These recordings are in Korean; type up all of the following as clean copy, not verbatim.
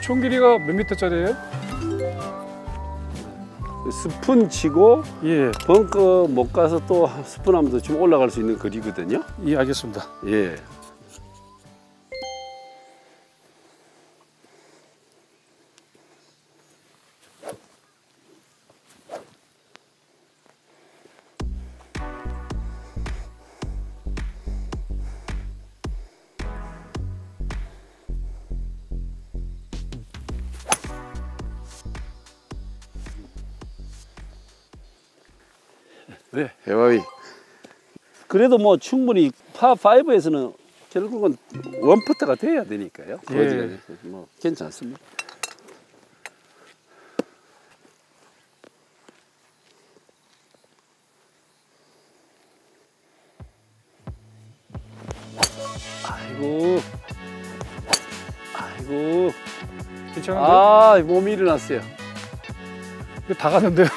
총 길이가 몇 미터짜리예요? 스푼 치고 예. 벙커 못 가서 또 스푼 하면 좀 올라갈 수 있는 거리거든요. 예, 알겠습니다. 예. 네. 해와이. 그래도 뭐 충분히 파5에서는 결국은 원퍼트가 돼야 되니까요. 예. 뭐 괜찮습니다. 아이고. 아이고. 괜찮은데요? 아, 몸이 일어났어요. 이거 다 갔는데요.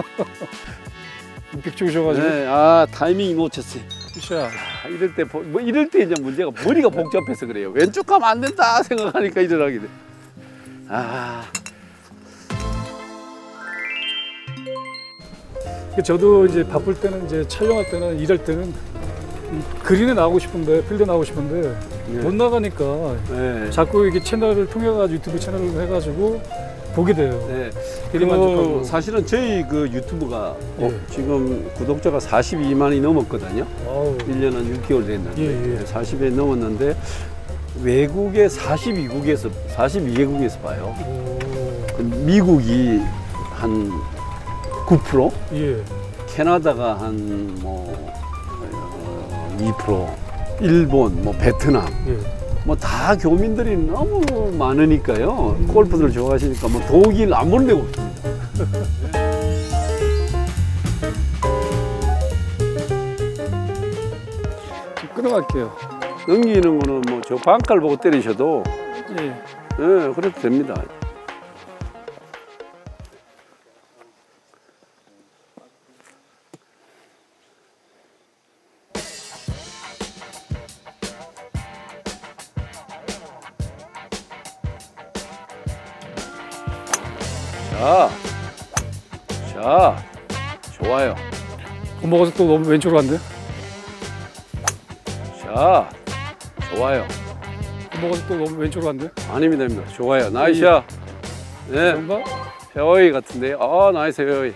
빅 좋으셔가지고. 네, 아, 타이밍 놓쳤어요. 샷. 아, 이럴 때, 뭐 이럴 때 이제 문제가 머리가 복잡해서 그래요. 왼쪽 가면 안 된다 생각하니까 일어나게 돼. 아. 저도 이제 바쁠 때는 이제 촬영할 때는 일할 때는 그린에 나오고 싶은데 필드에 나오고 싶은데 네. 못 나가니까 네. 자꾸 이게 채널을 통해 가지고 유튜브 채널을 해가지고 보게 돼요. 네. 되게 만족하고. 사실은 저희 그 유튜브가 예. 지금 구독자가 42만이 넘었거든요. 아우. 1년 한 6개월 됐는데 예, 예. 40에 넘었는데 외국의 42개국에서 봐요. 오. 그 미국이 한 9%, 예. 캐나다가 한 뭐 2%, 일본, 뭐 베트남, 예. 뭐 다 교민들이 너무 많으니까요. 골프를 좋아하시니까 뭐 독일 안 보는 데가 없습니다. 끊어갈게요. 넘기는 거는 뭐 저 방깔 보고 때리셔도 예. 예, 그래도 됩니다. 자, 좋아요. 먹어서 또 너무 왼쪽으로 간대. 자, 좋아요. 먹어서 또 너무 왼쪽으로 간대. 아닙니다, 아닙니다. 좋아요. 나이스야. 네, 그런가? 페어웨이 같은데요. 아, 나이스 페어웨이.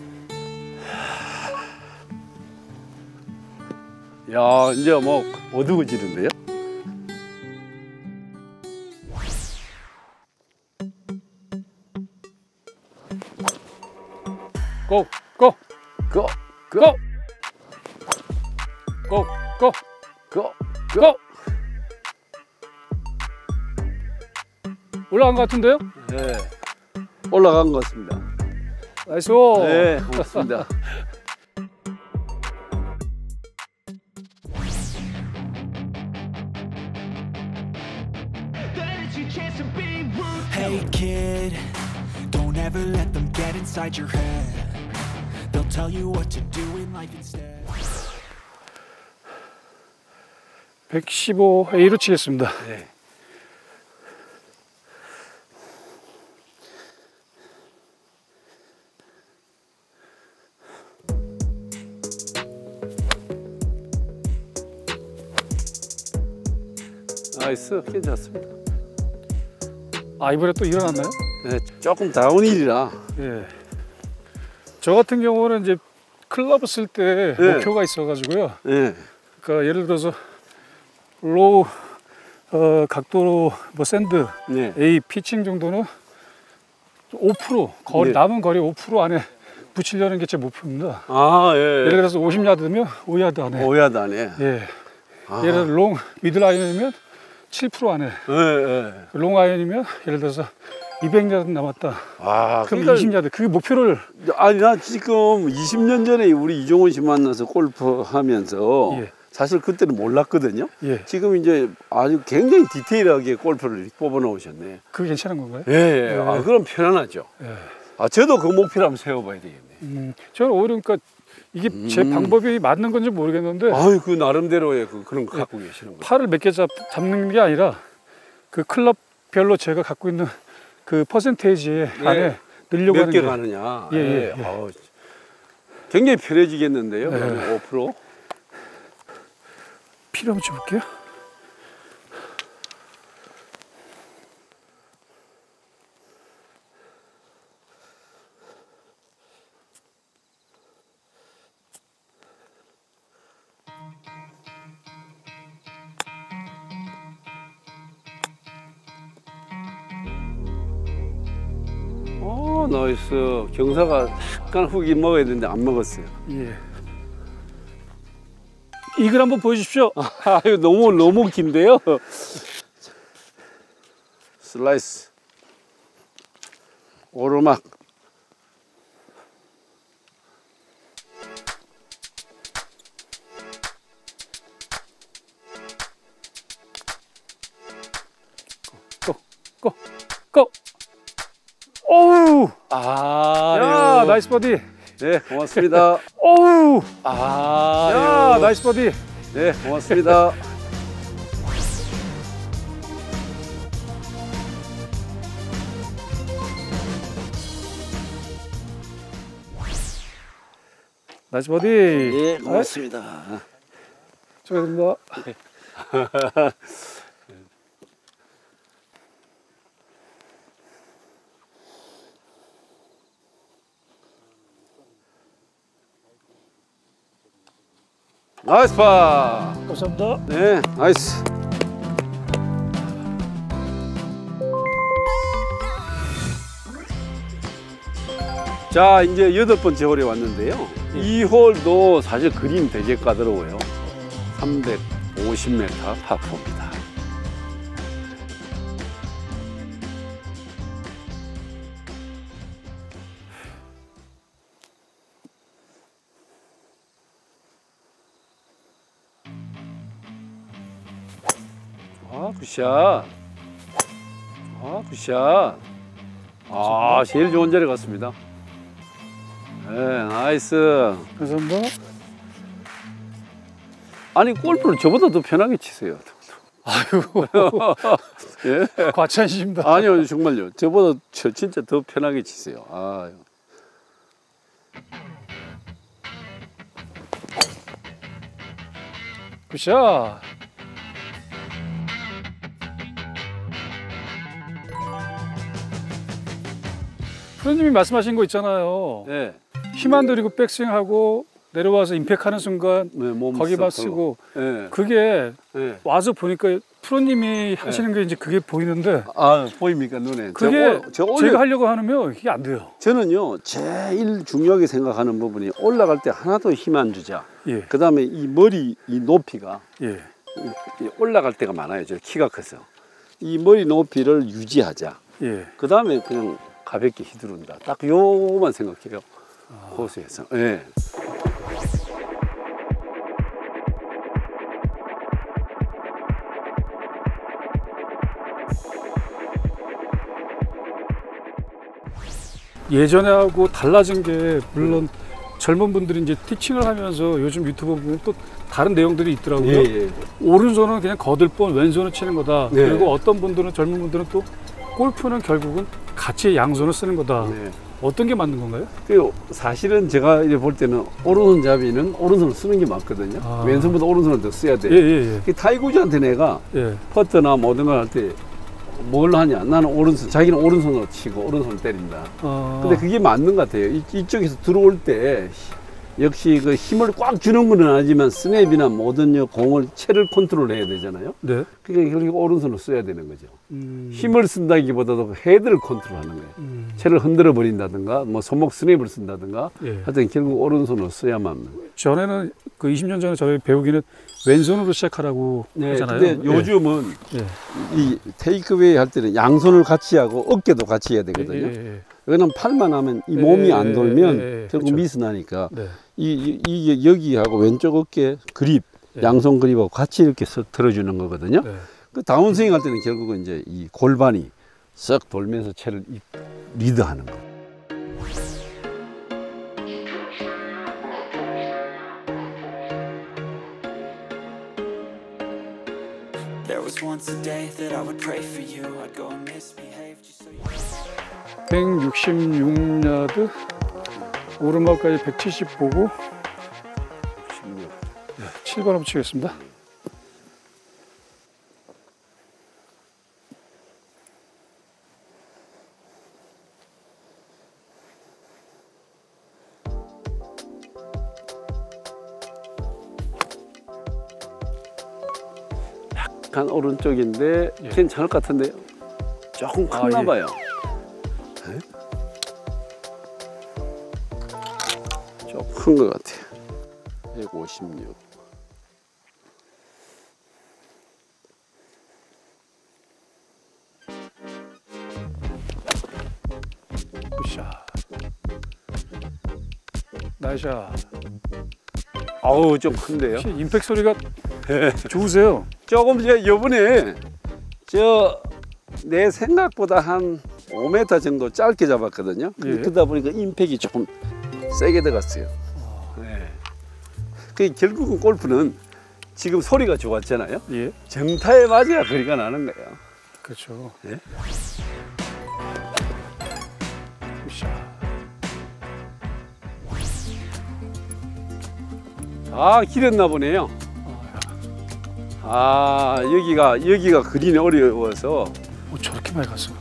야, 이제 뭐 어두워지는데요? 고! 고! 고! 고! 고! 고! 고! 고! 고! 올라간 것 같은데요? 네, 올라간 것 같습니다. 나이스! 네, 고맙습니다. Hey kid, don't ever let them get inside your head. They'll tell you what to do in life instead. 115 A로 치겠습니다. 네. 나이스, 괜찮습니다. 아, 이번에 또 일어났나요? 네, 조금 다운힐이라. 예. 저 같은 경우는 이제 클럽을 쓸 때 네. 목표가 있어가지고요. 네. 그러니까 예를 들어서 로우 각도로 뭐 샌드 네. A 피칭 정도는 5% 거리 네. 남은 거리 5% 안에 붙이려는 게 제 목표입니다. 아, 예. 예를 들어서 50야드면 5야드 안에. 5야드 안에. 예. 아. 예를 들어 롱 미들 아이언이면 7% 안에. 예, 예. 롱 아이언이면 예를 들어서 200야드 남았다. 아, 그럼 그러니까 20야드. 그 목표를 아니 나 지금 20년 전에 우리 이종훈 씨 만나서 골프 하면서 예. 사실 그때는 몰랐거든요. 예. 지금 이제 아주 굉장히 디테일하게 골프를 뽑아 놓으셨네. 그게 괜찮은 건가요? 예, 예. 아, 그럼 편안하죠. 예. 아, 저도 그 목표를 한번 세워봐야 되겠네. 저는 오히려 그러니까 이게 제 방법이 맞는 건지 모르겠는데 아유, 그 나름대로의 그런 거 갖고 계시는 거예요. 팔을 몇 개 잡는 게 아니라 그 클럽별로 제가 갖고 있는 그 퍼센테이지 안에 넣으려고 몇 하는 개 게 가느냐. 예, 예, 예. 아우, 굉장히 편해지겠는데요. 예. 5%. 필요 한번 줘볼게요. 나이스. 경사가 약간 훅이 먹어야 되는데 안 먹었어요. 예. 이글 한번 보여주십시오. 아, 이거 너무 긴데요. 슬라이스. 오르막. 고! 오우! 아, 야, 나이스 버디. 네, 고맙습니다. 오우! 아, 야, 나이스 버디. 네, 고맙습니다. 나이스 버디. 예, 고맙습니다. 축하드립니다. 나이스 파. 감사합니다. 네, 나이스. 자, 이제 8번째 홀에 왔는데요. 이 홀도 사실 그림 되게 까다로워요. 350m 파4입니다. 굿샷. 굿샷. 아, 제일 좋은 자리 같습니다. 네, 나이스. 감사합니다. 아니, 골프를 저보다 더 편하게 치세요. 아이고, 예? 과찬이십니다. 아니요, 정말요. 저보다 진짜 더 편하게 치세요. 아. 굿샷. 프로님이 말씀하신 거 있잖아요. 네. 힘 안 들이고 백스윙하고 내려와서 임팩하는 순간 네, 몸 거기만 썩 쓰고 네. 그게 네. 와서 보니까 프로님이 하시는 게 이제 그게 보이는데 아, 보입니까, 눈에? 그게 저 제가 하려고 하면 이게 안 돼요. 저는요, 제일 중요하게 생각하는 부분이 올라갈 때 하나도 힘 안 주자. 예, 그 다음에 이 머리, 이 높이가 예, 올라갈 때가 많아요. 저 키가 커서. 이 머리 높이를 유지하자. 예. 그 다음에 그냥 가볍게 휘두른다. 딱 요만 생각해요. 호수에서. 예. 예전에하고 달라진 게 물론 젊은 분들이 이제 티칭을 하면서 요즘 유튜브 보면 또 다른 내용들이 있더라고요. 예. 오른손은 그냥 거들 뻔 왼손은 치는 거다. 네. 그리고 어떤 분들은 젊은 분들은 또 골프는 결국은 같이 양손을 쓰는 거다. 네. 어떤 게 맞는 건가요? 그 사실은 제가 이제 볼 때는 오른손 잡이는 오른손을 쓰는 게 맞거든요. 아. 왼손보다 오른손을 더 써야 돼. 예. 그 타이거즈한테 내가 예. 퍼트나 모든 걸 할 때 뭘 하냐? 나는 오른손, 자기는 오른손으로 치고 오른손을 때린다. 근데 그게 맞는 것 같아요. 이쪽에서 들어올 때 역시 그 힘을 꽉 주는 건 아니지만 스냅이나 모든 공을 채를 컨트롤해야 되잖아요. 네. 그러니까 결국 오른손을 써야 되는 거죠. 힘을 쓴다기보다도 헤드를 컨트롤하는 거예요. 채를 흔들어 버린다든가 뭐 손목 스냅을 쓴다든가 예. 하여튼 결국 오른손을 써야만. 전에는 그 20년 전에 저희 배우기는 왼손으로 시작하라고 네, 하잖아요. 근데 요즘은 예. 이 테이크웨이 할 때는 양손을 같이 하고 어깨도 같이 해야 되거든요. 예. 왜냐면 팔만 하면 이 몸이 안 돌면 결국 그렇죠. 미스 나니까 네. 이 여기하고 왼쪽 어깨 그립 예. 양손 그립하고 같이 이렇게 쓱 들어주는 거거든요. 네. 그 다운스윙 할 때는 결국은 이제 이 골반이 쓱 돌면서 채를 리드하는 거. There was once a day that I would pray for you. I'd go and misbehave just so you 166야드, 오르막까지 170 보고 16. 7번 홀 치겠습니다. 약간 오른쪽인데 예. 괜찮을 것 같은데요. 조금 컸나 예. 봐요. 네? 좀 큰 것 같아요. 156. 굿샷. 나이샷. 아우 좀 큰데요. 혹시 임팩 소리가 좋으세요? 조금 제가 요번에 내 생각보다 한 5m 정도 짧게 잡았거든요. 예. 그러다 보니까 임팩이 조금 세게 들어갔어요. 네. 그 결국은 골프는 지금 소리가 좋았잖아요. 예. 정타에 맞아야 거리가 나는 거예요. 그렇죠. 예? 굿샷. 아 길었나 보네요. 아 여기가 그린이 어려워서 저렇게 많이 갔어.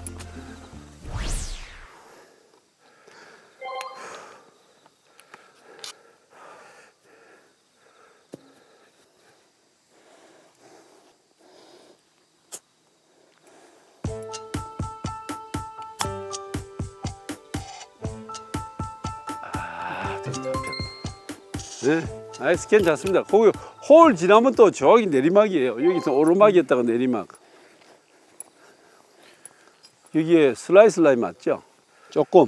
네, 나이스 괜찮습니다. 거기 홀 지나면 또 저기 내리막이에요. 여기서 오르막이었다가 내리막. 여기에 슬라이스 라인 맞죠? 조금.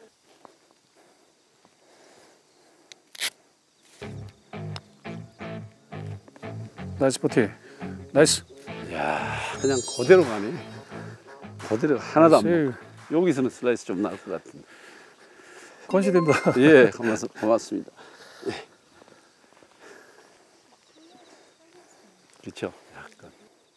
나이스 버티. 나이스. 이야, 그냥 그대로 가네. 그대로 하나도 안 나이스. 먹고. 여기서는 슬라이스 좀 나을 것 같은데. 건시됩니다. 예, 고맙습니다. 예. 그렇죠. 약간.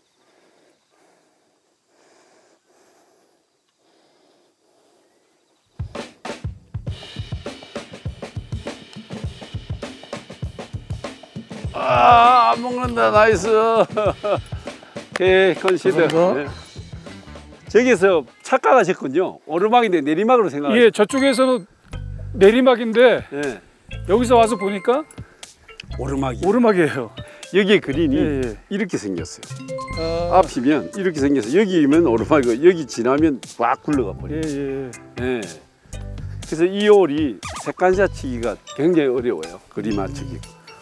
아, 안 먹는다. 나이스. 예, 컨시드. 감사합니다. 예. 저기서 착각하셨군요. 오르막인데 내리막으로 생각하셨어요. 예, 저쪽에서는 내리막인데 예. 여기서 와서 보니까 오르막이. 오르막이에요. 여기 그린이 예, 예. 이렇게 생겼어요. 아, 앞이면 이렇게 생겨서 여기면 오르막이고 여기 지나면 꽉 굴러가 버려요. 예. 예. 그래서 이 홀이 세컨샷 치기가 굉장히 어려워요. 그림 맞추기.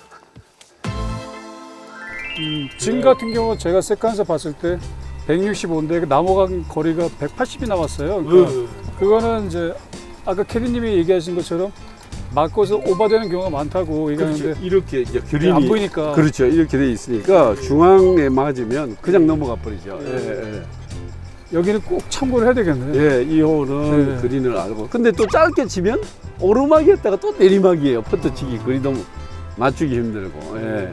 지금 같은 경우 제가 세컨샷 봤을 때 165인데 넘어간 거리가 180이 남았어요. 그러니까 그거는 이제 아까 캐디님이 얘기하신 것처럼 맞고서 오버되는 경우가 많다고 얘기하는데 그렇죠. 이렇게 이제 그린이 안 보이니까. 그렇죠. 이렇게 돼 있으니까 중앙에 맞으면 그냥 넘어가 버리죠. 예. 여기는 꼭 참고를 해야 되겠네요. 예, 이 홀은 네. 그린을 알고. 근데 또 짧게 치면 오르막이었다가 또 내리막이에요. 퍼터 치기 거리 너무 맞추기 힘들고. 예.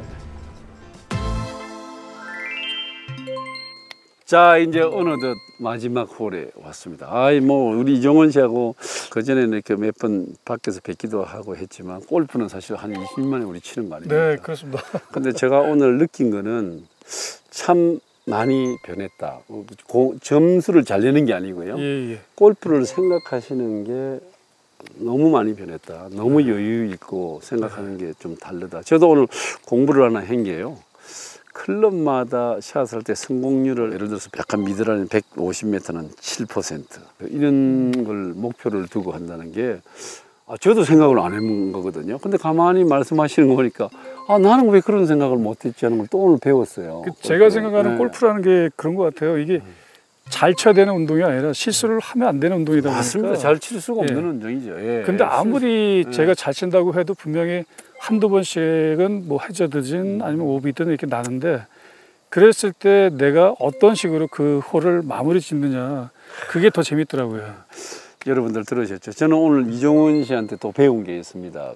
자, 이제 어느덧 마지막 홀에 왔습니다. 아이, 뭐, 우리 이정원 씨하고 그전에는 이렇게 몇 번 밖에서 뵙기도 하고 했지만, 골프는 사실 한 20년 만에 우리 치는 거 아닙니까? 네, 그렇습니다. 근데 제가 오늘 느낀 거는 참 많이 변했다. 점수를 잘 내는 게 아니고요. 예. 골프를 생각하시는 게 너무 많이 변했다. 너무 여유 있고 생각하는 게 좀 다르다. 저도 오늘 공부를 하나 한 게요. 클럽마다 샷할 때 성공률을 예를 들어서 약간 미드라인 150m는 7% 이런 걸 목표를 두고 한다는 게 저도 생각을 안 해본 거거든요. 근데 가만히 말씀하시는 거 보니까 나는 왜 그런 생각을 못했지 하는 걸 또 오늘 배웠어요. 제가 생각하는 네. 골프라는 게 그런 것 같아요. 이게 잘 쳐야 되는 운동이 아니라 실수를 하면 안 되는 운동이다 보니까. 맞습니다. 잘 칠 수가 없는 예. 운동이죠. 예. 근데 아무리 제가 잘 친다고 해도 분명히 한두 번씩은 뭐 해저드진 아니면 오비든 이렇게 나는데 그랬을 때 내가 어떤 식으로 그 홀을 마무리 짓느냐 그게 더 재밌더라고요. 여러분들 들으셨죠? 저는 오늘 이종훈 씨한테 또 배운 게 있습니다.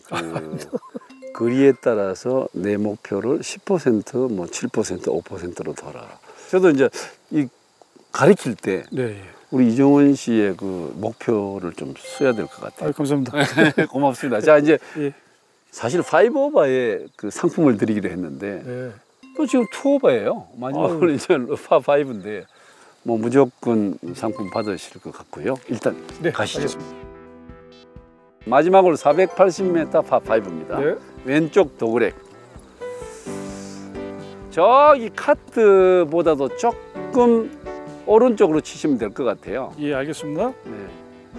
거리에 따라서 내 목표를 10%, 뭐 7%, 5%로 둬라. 저도 이제 이 가르칠 때 네. 우리 이종원 씨의 그 목표를 좀 써야 될 것 같아요. 감사합니다. 고맙습니다. 자, 이제 예. 사실 5오버의 그 상품을 드리기로 했는데 네. 또 지금 2오버예요. 마지막으로 이제 파5인데 뭐 무조건 상품 받으실 것 같고요. 일단 네, 가시죠. 알겠습니다. 마지막으로 480m 파5입니다. 네. 왼쪽 도그렉. 저기 카트보다도 조금 오른쪽으로 치시면 될 것 같아요. 예, 알겠습니다. 네.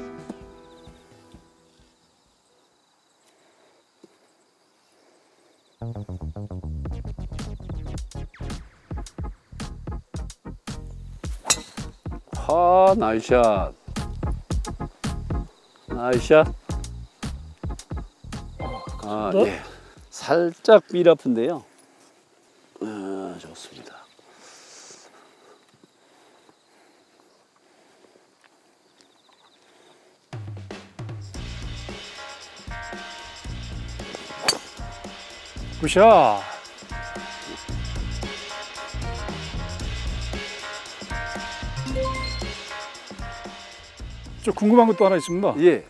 나이스샷. 나이스샷. 예. 살짝 밀 아픈데요. 좋습니다. 굿샷. 저 궁금한 것도 하나 있습니다. 예.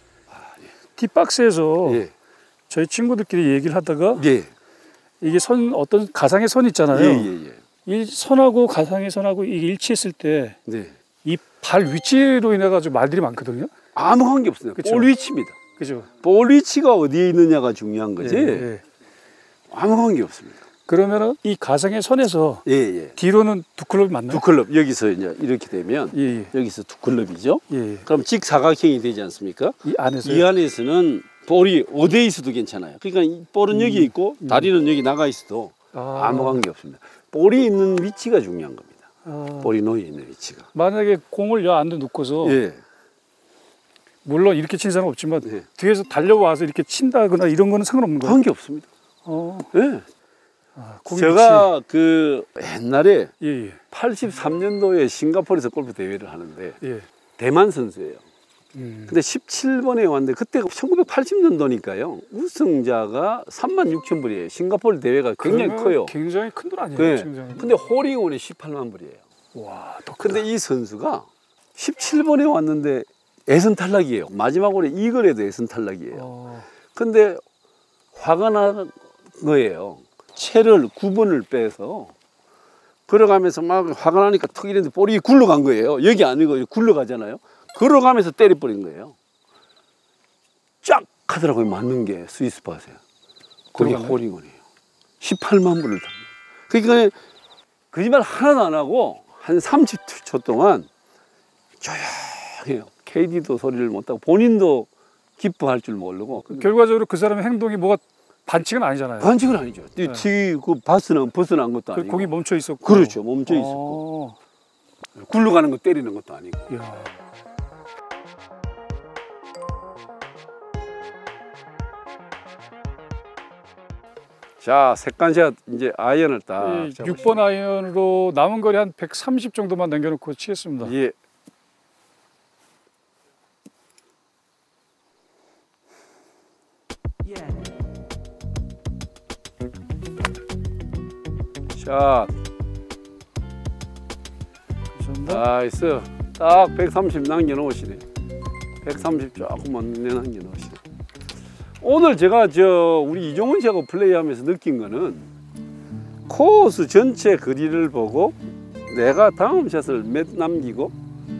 티박스에서 예. 저희 친구들끼리 얘기를 하다가 예. 이게 어떤 가상의 선 있잖아요. 예. 이 선하고 가상의 선하고 이게 일치했을 때 이 네. 발 위치로 인해 가지고 말들이 많거든요. 아무 관계 없어요. 그쵸? 볼 위치입니다. 그죠? 볼 위치가 어디에 있느냐가 중요한 거지. 예, 예. 아무 관계 없습니다. 그러면은 이 가상의 선에서 예. 뒤로는 두 클럽이 맞나요? 두 클럽 여기서 이제 이렇게 되면 예. 여기서 두 클럽이죠. 예. 그럼 직사각형이 되지 않습니까? 이 안에서 이 안에서는 볼이 어디에 있어도 괜찮아요. 그러니까 이 볼은 여기 있고 다리는 여기 나가 있어도 아무 관계 없습니다. 볼이 있는 위치가 중요한 겁니다. 볼이 놓여 있는 위치가. 만약에 공을 여 안에 놓고서 예. 물론 이렇게 친 사람은 없지만 예. 뒤에서 달려와서 이렇게 친다거나 이런 거는 상관없는 거예요. 관계 없습니다. 예. 공이 제가 그 옛날에 위치. 예. 83년도에 싱가포르에서 골프 대회를 하는데 예. 대만 선수예요. 근데 17번에 왔는데 그때가 1980년도니까요. 우승자가 36,000불이에요. 싱가포르 대회가 굉장히 그러면 커요. 굉장히 큰 돈 아니에요? 네. 굉장히. 근데 홀인원이 18만 불이에요. 와, 더 크다. 근데 이 선수가 17번에 왔는데 예선 탈락이에요. 마지막으로 이글에도 예선 탈락이에요. 근데 화가 난 거예요. 채를 9번을 빼서 걸어가면서 막 화가 나니까 턱 이랬는데 볼이 굴러간 거예요. 여기 아니고 굴러가잖아요. 걸어가면서 때려버린 거예요. 쫙 하더라고요. 맞는 게 스위스 바세요. 그게 홀인원이에요. 18만 불을 탑니다. 그러니까 거짓말 하나도 안 하고 한 30초 동안 조용해요. KD도 소리를 못하고 본인도 기뻐할 줄 모르고. 결과적으로 그 사람의 행동이 뭐가 반칙은 아니잖아요. 반칙은 아니죠. 뒤 그 벗어난 것도 아니고. 공이 멈춰 있었고. 그렇죠. 멈춰 있었고. 굴러가는 거 때리는 것도 아니고. 이야. 자, 색간샷 이제 아이언을 딱. 6번 아이언으로 남은 거리 한 130 정도만 남겨놓고 치겠습니다. 예. 샷. 감사합니다. 나이스. 딱 130 남겨놓으시네. 130 조금만 남겨놓으시네. 오늘 제가 우리 이종원 씨하고 플레이하면서 느낀 거는 코스 전체 거리를 보고 내가 다음 샷을 몇 남기고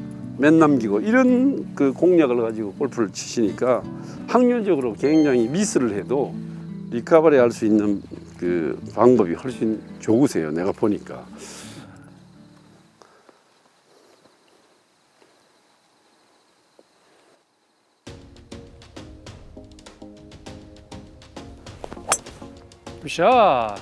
이런 그 공략을 가지고 골프를 치시니까 확률적으로 굉장히 미스를 해도 리커버리 할 수 있는 그 방법이 훨씬 좋으세요. 내가 보니까. 굿샷.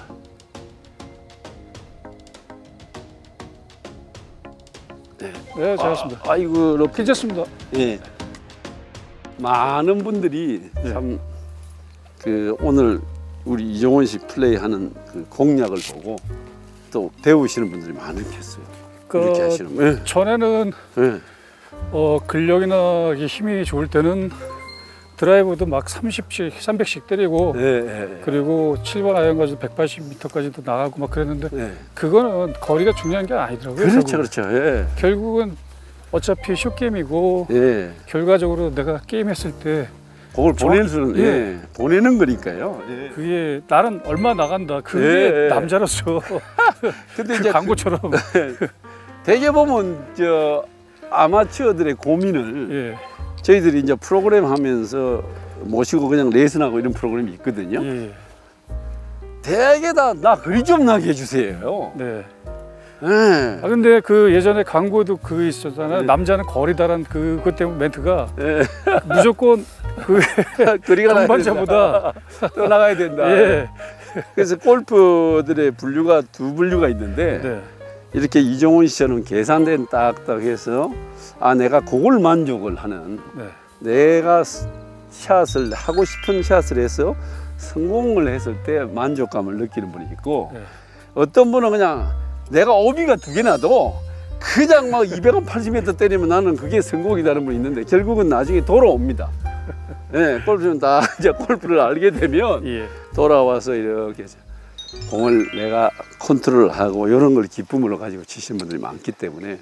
네, 잘했습니다. 아이고, 괜찮습니다. 예. 많은 분들이 참 그 오늘 우리 이종원 씨 플레이하는 그 공략을 보고 또 배우시는 분들이 많으셨어요. 이렇게 하시는 거. 예. 전에는 예. 근력이나 힘이 좋을 때는 드라이브도 막 30씩, 300씩 때리고 예. 그리고 7번 아이언 가지고 180m까지도 나가고 막 그랬는데 예. 그거는 거리가 중요한 게 아니더라고요. 그렇죠, 결국은. 그렇죠. 예. 결국은 어차피 숏게임이고 예. 결과적으로 내가 게임했을 때 그걸 보낼 수는 예. 예. 보내는 거니까요. 예. 그게 나는 얼마 나간다. 그게 예. 남자로서 근데 그 이제 광고처럼 대개 보면 저 아마추어들의 고민을 예. 저희들이 이제 프로그램 하면서 모시고 그냥 레슨하고 이런 프로그램이 있거든요. 예. 대개 다 나 그리 좀 나게 해주세요. 네. 예. 아 근데 그 예전에 광고도 그 있었잖아요. 네. 남자는 거리다란 그것 때문에 멘트가 예. 무조건 그 거리가 나야 동반자보다 된다. 또 나가야 된다. 예. 그래서 골프들의 분류가 두 분류가 있는데 네. 이렇게 이종훈 씨처럼 계산된 딱딱해서 아 내가 그걸 만족을 하는 네. 내가 샷을 하고 싶은 샷을 해서 성공을 했을 때 만족감을 느끼는 분이 있고 네. 어떤 분은 그냥 내가 오비가 두 개 나도 그냥 막 280m 때리면 나는 그게 성공이다는 분이 있는데 결국은 나중에 돌아옵니다. 예, 골프는 다 이제 골프를 알게 되면 예. 돌아와서 이렇게 공을 내가 컨트롤하고 이런 걸 기쁨으로 가지고 치시는 분들이 많기 때문에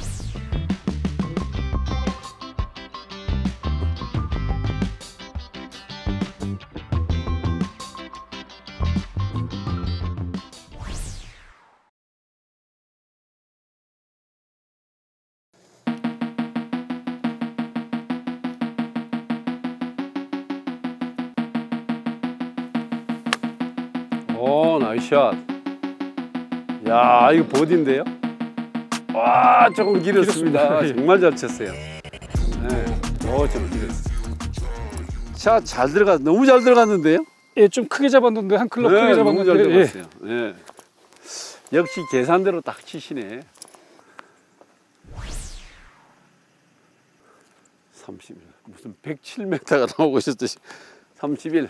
오 나이스 샷. 야 이거 버디인데요? 와 조금 길었습니다. 길었습니다. 정말 잘 쳤어요. 네. 좀 길었어요. 샷 잘 들어갔 너무 잘 들어갔는데요? 예, 좀 크게 잡았는데 한 클럽 네, 크게 너무 잘 잡았는데 예. 들어갔어요. 네. 역시 계산대로 딱 치시네. 30 무슨 107m가 나오고 있었듯이 31.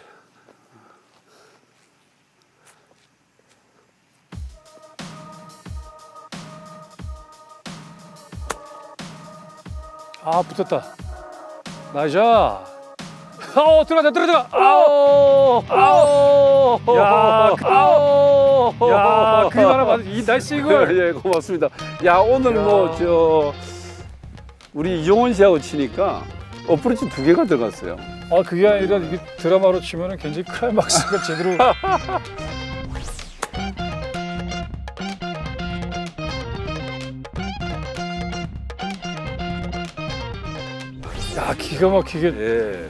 아 붙었다. 나이샤. 들어가. 아오. 야, 야, 그림 하나 맞. 이 나이스 이걸. 예, 고맙습니다. 야 오늘 뭐 저 우리 이종원 씨하고 치니까 어프로치 2개가 들어갔어요. 아 그게 아니라 이게 드라마로 치면은 굉장히 클라이막스가 제대로. 야 기가 막히게. 예.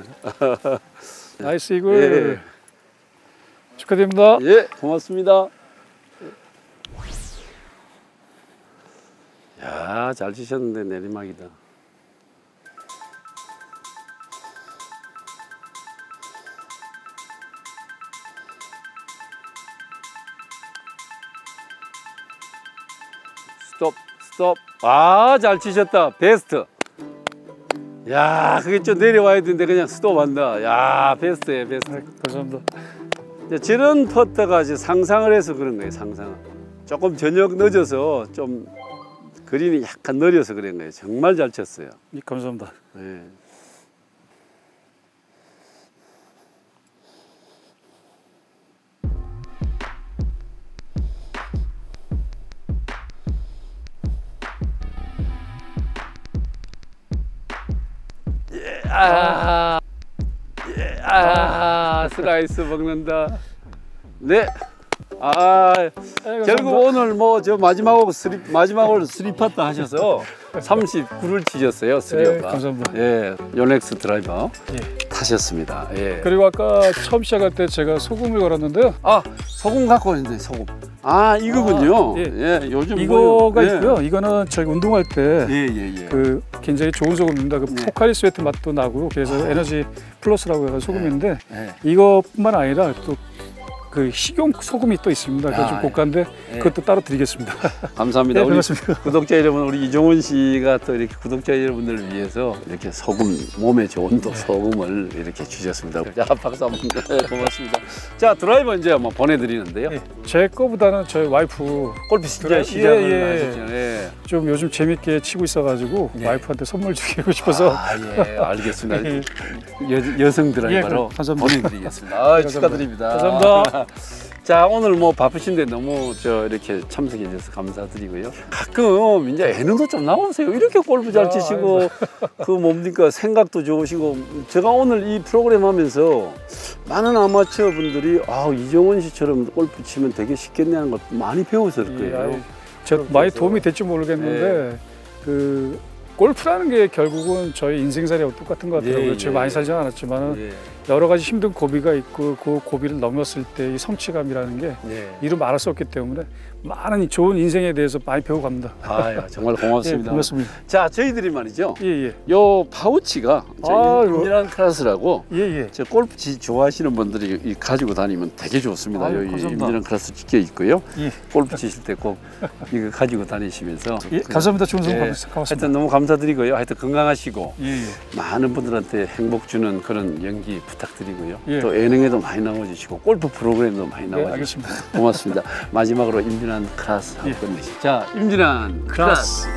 나이스 이걸. 예. 축하드립니다. 예, 고맙습니다. 야, 잘 치셨는데 내리막이다. 스톱. 아, 잘 치셨다. 베스트. 야, 그게 좀 내려와야 되는데 그냥 스톱한다. 야, 베스트예요, 베스트. 감사합니다. 이제 저런 퍼터가 이제 상상을 해서 그런 거예요. 상상을. 조금 저녁 늦어서 좀 그린이 약간 느려서 그런 거예요. 정말 잘 쳤어요. 감사합니다. 네. 스라이스 먹는다. 네. 결국 오늘 뭐 저 마지막으로 3파트 하셔서 39를 치셨어요. 3오가. 감사합니다. 예, 요넥스 드라이버 예. 타셨습니다. 예. 그리고 아까 처음 시작할 때 제가 소금을 걸었는데요. 아, 소금 갖고 있는데 소금. 아, 이거군요. 예. 요즘 이거가 뭐, 있고요. 이거는 저희 운동할 때 예. 그 굉장히 좋은 소금입니다. 그 네. 포카리 스웨트 맛도 나고 그래서 에너지 플러스라고 해서 소금인데 예. 이것뿐만 아니라 또 그 식용 소금이 또 있습니다. 그게 좀 예. 고가인데 예. 그것도 따로 드리겠습니다. 감사합니다. 네, 우리 반갑습니다. 구독자 여러분, 우리 이종원 씨가 또 이렇게 구독자 여러분들을 위해서 이렇게 소금, 몸에 좋은 또 소금을 이렇게 주셨습니다. 자, 박수 한번 고맙습니다. 자, 드라이버 이제 한번 보내드리는데요. 예, 제 거보다는 저희 와이프 골프 진짜 그래, 시작을 예. 하셨잖아요. 예. 좀 요즘 재밌게 치고 있어가지고 예. 와이프한테 선물 주고 싶어서 예, 알겠습니다. 예. 여성 드라이버로 예, 감사합니다. 보내드리겠습니다. 아, 축하드립니다. 감사합니다. 자, 오늘 뭐 바쁘신데 너무 이렇게 참석해 주셔서 감사드리고요. 가끔 이제 예능도 좀 나오세요. 이렇게 골프 잘 치시고 그 뭡니까 생각도 좋으시고. 제가 오늘 이 프로그램 하면서 많은 아마추어 분들이 이종원 씨처럼 골프 치면 되게 쉽겠네 하는 걸 많이 배웠을 거예요. 저 많이 도움이 될지 모르겠는데 그 골프라는 게 결국은 저희 인생살이하고 똑같은 것 같더라고요. 예, 제가 예. 많이 살지 않았지만 예. 여러 가지 힘든 고비가 있고 그 고비를 넘었을 때 이 성취감이라는 게 예. 이루 말할 수 없기 때문에 많은 좋은 인생에 대해서 많이 배워갑니다. 정말 예, 고맙습니다. 고맙습니다. 자, 저희들이 말이죠. 예예. 요 파우치가 인민한 클래스라고 예예. 저 골프 좋아하시는 분들이 가지고 다니면 되게 좋습니다. 아유, 여기 감사합니다. 인민한 클래스 찍혀 있고요. 예. 골프 치실 때 꼭 이거 가지고 다니시면서 예, 감사합니다. 좋은 소식 예, 고맙습니다. 하여튼 너무 감사드리고요. 하여튼 건강하시고 예예. 많은 분들한테 행복 주는 그런 연기 부탁드리고요. 예. 또 예능에도 많이 나와주시고 골프 프로그램도 많이 네, 나와주시고 알겠습니다. 고맙습니다. 마지막으로 임진한 클래스 하고 예. 끝내시죠. 자, 임진한 클래스.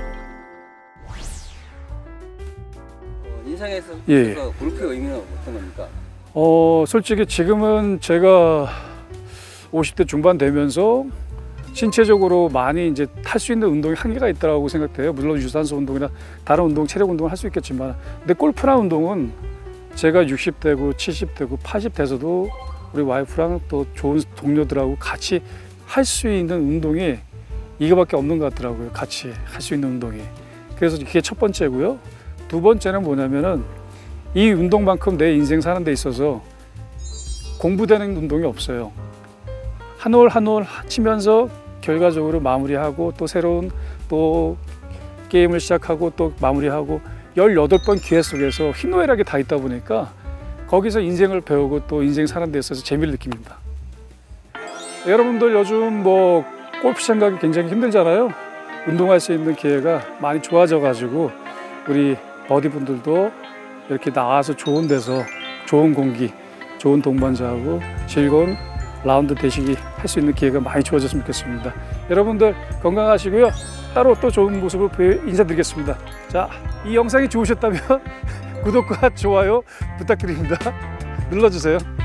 인상에서 예. 골프의 의미는 어떤 겁니까? 솔직히 지금은 제가 50대 중반 되면서 신체적으로 많이 이제 탈 수 있는 운동이 한계가 있다고 생각돼요. 물론 유산소 운동이나 다른 운동, 체력 운동을 할 수 있겠지만, 근데 골프라는 운동은 제가 60대고 70대고 80대에서도 우리 와이프랑 또 좋은 동료들하고 같이 할 수 있는 운동이 이거밖에 없는 것 같더라고요. 같이 할 수 있는 운동이. 그래서 그게 첫 번째고요. 두 번째는 뭐냐면은 이 운동만큼 내 인생 사는 데 있어서 공부되는 운동이 없어요. 한 올 한 올 치면서 결과적으로 마무리하고 또 새로운 또 게임을 시작하고 또 마무리하고 18번 기회 속에서 희노애락이 다 있다 보니까 거기서 인생을 배우고 또 인생 사는 데 있어서 재미를 느낍니다. 여러분들 요즘 뭐 골프장 가기 굉장히 힘들잖아요. 운동할 수 있는 기회가 많이 좋아져 가지고 우리 버디분들도 이렇게 나와서 좋은 데서 좋은 공기, 좋은 동반자하고 즐거운 라운드 되시기 할 수 있는 기회가 많이 주어졌으면 좋겠습니다. 여러분들 건강하시고요. 따로 또 좋은 모습으로 인사드리겠습니다. 자, 이 영상이 좋으셨다면 구독과 좋아요 부탁드립니다. 눌러주세요.